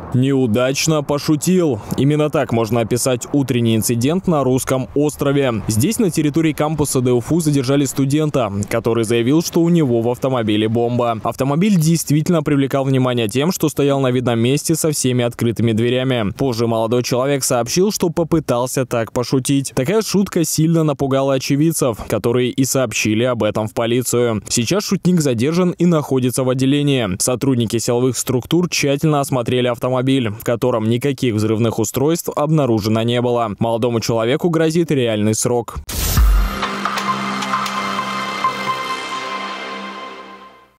Неудачно пошутил. Именно так можно описать утренний инцидент на Русском острове. Здесь на территории кампуса ДЮФУ задержали студента, который заявил, что у него в автомобиле бомба. Автомобиль действительно привлекал внимание тем, что стоял на видном месте со всеми открытыми дверями. Позже молодой человек сообщил, что попытался так пошутить. Такая шутка сильно напугала очевидцев, которые и сообщили об этом в полицию. Сейчас шутник задержан и находится в отделении. Сотрудники силовых структур тщательно осмотрели автомобиль, в котором никаких взрывных устройств обнаружено не было. Молодому человеку грозит реальный срок.